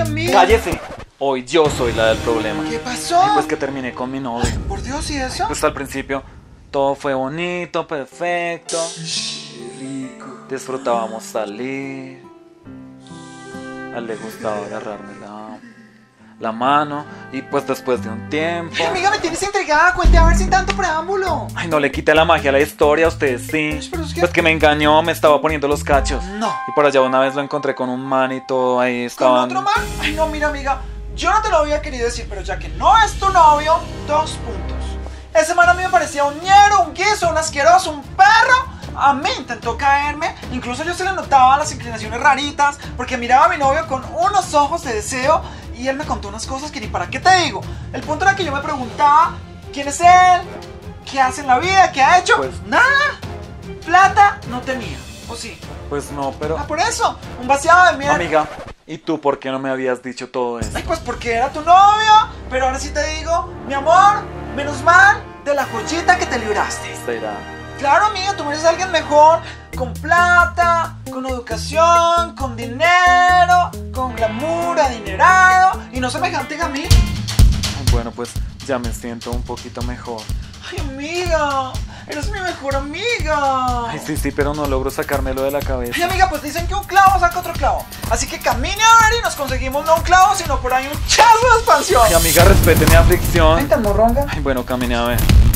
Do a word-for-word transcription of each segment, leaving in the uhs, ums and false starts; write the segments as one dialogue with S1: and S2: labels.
S1: amiga.
S2: ¡Cállese! Hoy yo soy la del problema.
S1: ¿Qué pasó?
S2: Ay, pues que terminé con mi novio.
S1: Por Dios, ¿y eso?
S2: Pues al principio todo fue bonito, perfecto.
S1: Rico.
S2: Disfrutábamos salir. A él le gustaba agarrarme la, la mano. Y pues después de un tiempo...
S1: Ay, amiga, me tienes intrigada. Cuente a ver sin tanto preámbulo.
S2: Ay, no le quité la magia a la historia, a usted sí.
S1: Pero es que-
S2: Pues que me engañó, me estaba poniendo los cachos.
S1: No.
S2: Y por allá una vez lo encontré con un man y todo, ahí
S1: ¿Con
S2: estaban...
S1: otro man? Ay, no, mira, amiga. Yo no te lo había querido decir, pero ya que no es tu novio, dos puntos. Ese man a mí me parecía un ñero, un guiso, un asqueroso, un perro. A mí intentó caerme, incluso yo se le notaba las inclinaciones raritas, porque miraba a mi novio con unos ojos de deseo y él me contó unas cosas que ni para qué te digo. El punto era que yo me preguntaba, ¿quién es él? ¿Qué hace en la vida? ¿Qué ha hecho?
S2: Pues-
S1: nada. Plata no tenía, ¿o sí?
S2: Pues no, pero...
S1: Ah, por eso, un vaciado de mierda.
S2: Amiga, ¿y tú por qué no me habías dicho todo eso?
S1: Ay, pues porque era tu novio, pero ahora sí te digo, mi amor, menos mal de la joyita que te libraste.
S2: Será.
S1: Claro, amiga, tú eres alguien mejor, con plata, con educación, con dinero, con glamour, adinerado y no semejante a mí.
S2: Bueno, pues ya me siento un poquito mejor.
S1: Ay, amiga, eres mi mejor amiga.
S2: Ay, sí, sí, pero no logro sacármelo de la
S1: Ay,
S2: cabeza.
S1: amiga, pues dicen que un clavo saca otro clavo. Así que camine a ver y nos conseguimos no un clavo, sino por ahí un chazo de expansión.
S2: Ay, amiga, respete mi aflicción.
S1: Ay, tan morronga.
S2: Ay, bueno, camine a ver.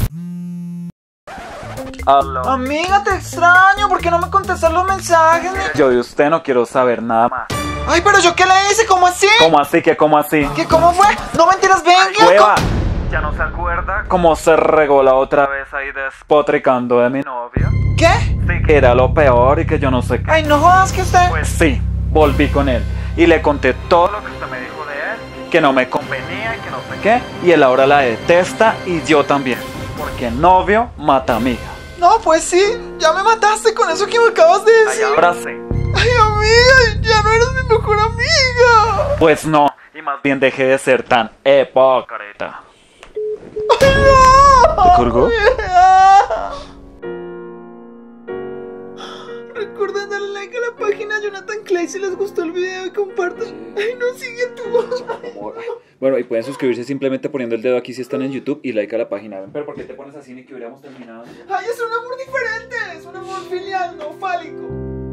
S2: Aló.
S1: Amiga, te extraño, ¿por qué no me contestas los mensajes? ni-
S2: Yo de usted no quiero saber nada más.
S1: Ay, pero yo qué le hice, ¿cómo así?
S2: ¿Cómo así? ¿Qué cómo así?
S1: ¿Qué cómo fue? No mentiras, venga.
S2: ¡Hueva! ¿Ya no se acuerda cómo se regó la otra vez ahí despotricando de mi novio?
S1: ¿Qué?
S2: Sí, que era lo peor y que yo no sé qué.
S1: Ay, no jodas que usted.
S2: Pues sí, volví con él y le conté todo lo que usted me dijo de él, que no me convenía y que no sé qué, y él ahora la detesta y yo también, porque novio mata amiga.
S1: No, pues sí, ya me mataste con eso que me acabas de
S2: Ay,
S1: decir.
S2: ahora sí.
S1: Ay, amiga, ya no eres mi mejor amiga.
S2: Pues no, y más bien dejé de ser tan hipócrita.
S1: Ay, no.
S2: ¿Te colgó?
S1: Recuerden darle like a la página Jonathan Clay si les gustó el video y compartan. Ay, no, sigue tú.
S2: Bueno, y pueden suscribirse simplemente poniendo el dedo aquí si están en YouTube y like a la página. Pero ¿por qué te pones así ni que hubiéramos terminado?
S1: Ay, es un amor diferente, es un amor filial, no fálico.